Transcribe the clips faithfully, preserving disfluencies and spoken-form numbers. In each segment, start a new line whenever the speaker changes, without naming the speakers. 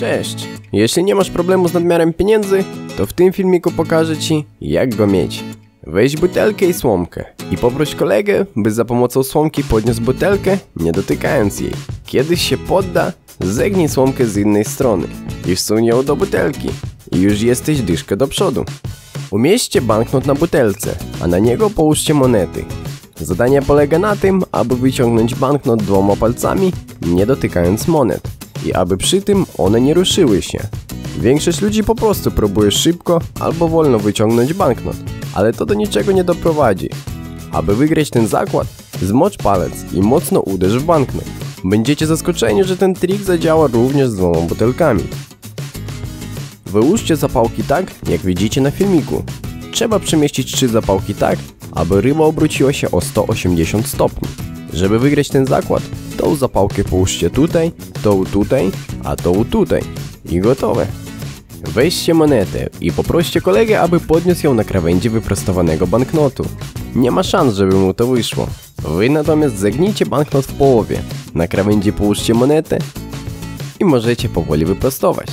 Cześć! Jeśli nie masz problemu z nadmiarem pieniędzy, to w tym filmiku pokażę Ci, jak go mieć. Weź butelkę i słomkę i poproś kolegę, by za pomocą słomki podniósł butelkę, nie dotykając jej. Kiedy się podda, zegnij słomkę z innej strony i wsuń ją do butelki i już jesteś dyszkę do przodu. Umieśćcie banknot na butelce, a na niego połóżcie monety. Zadanie polega na tym, aby wyciągnąć banknot dwoma palcami, nie dotykając monet i aby przy tym one nie ruszyły się. Większość ludzi po prostu próbuje szybko albo wolno wyciągnąć banknot, ale to do niczego nie doprowadzi. Aby wygrać ten zakład, zmocz palec i mocno uderz w banknot. Będziecie zaskoczeni, że ten trik zadziała również z dwoma butelkami. Wyłóżcie zapałki tak, jak widzicie na filmiku. Trzeba przemieścić trzy zapałki tak, aby ryba obróciła się o sto osiemdziesiąt stopni. Żeby wygrać ten zakład, tą zapałkę połóżcie tutaj, tą tutaj, a tą tutaj. I gotowe. Weźcie monetę i poproście kolegę, aby podniósł ją na krawędzi wyprostowanego banknotu. Nie ma szans, żeby mu to wyszło. Wy natomiast zegnijcie banknot w połowie. Na krawędzi połóżcie monetę i możecie powoli wyprostować.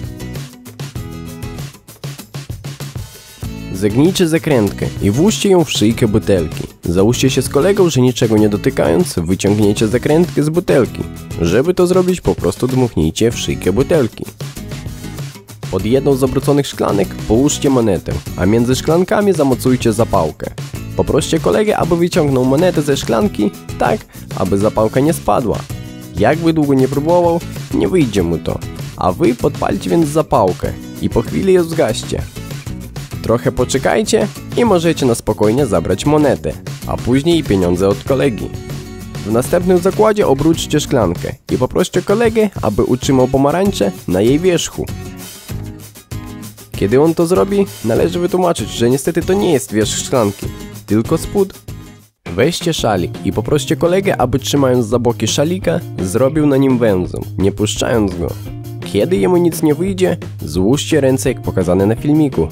Zegnijcie zakrętkę i włóżcie ją w szyjkę butelki. Załóżcie się z kolegą, że niczego nie dotykając, wyciągniecie zakrętkę z butelki. Żeby to zrobić, po prostu dmuchnijcie w szyjkę butelki. Pod jedną z obróconych szklanek połóżcie monetę, a między szklankami zamocujcie zapałkę. Poproście kolegę, aby wyciągnął monetę ze szklanki tak, aby zapałka nie spadła. Jakby długo nie próbował, nie wyjdzie mu to. A wy podpalcie więc zapałkę i po chwili ją zgaście. Trochę poczekajcie i możecie na spokojnie zabrać monetę, a później pieniądze od kolegi. W następnym zakładzie obróćcie szklankę i poproście kolegę, aby utrzymał pomarańcze na jej wierzchu. Kiedy on to zrobi, należy wytłumaczyć, że niestety to nie jest wierzch szklanki, tylko spód. Weźcie szalik i poproście kolegę, aby trzymając za boki szalika, zrobił na nim węzeł, nie puszczając go. Kiedy jemu nic nie wyjdzie, złóżcie ręce jak pokazane na filmiku.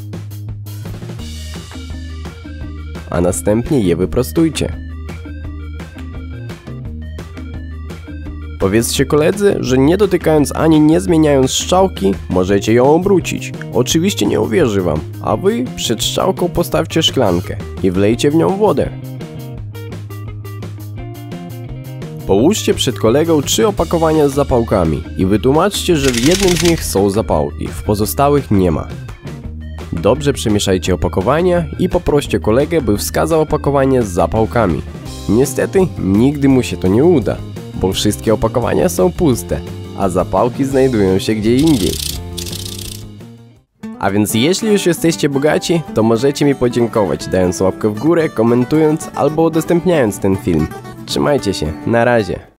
A następnie je wyprostujcie. Powiedzcie koledze, że nie dotykając ani nie zmieniając strzałki, możecie ją obrócić. Oczywiście nie uwierzy wam, a wy przed strzałką postawcie szklankę i wlejcie w nią wodę. Połóżcie przed kolegą trzy opakowania z zapałkami i wytłumaczcie, że w jednym z nich są zapałki, w pozostałych nie ma. Dobrze przemieszajcie opakowania i poproście kolegę, by wskazał opakowanie z zapałkami. Niestety, nigdy mu się to nie uda, bo wszystkie opakowania są puste, a zapałki znajdują się gdzie indziej. A więc jeśli już jesteście bogaci, to możecie mi podziękować, dając łapkę w górę, komentując albo udostępniając ten film. Trzymajcie się, na razie.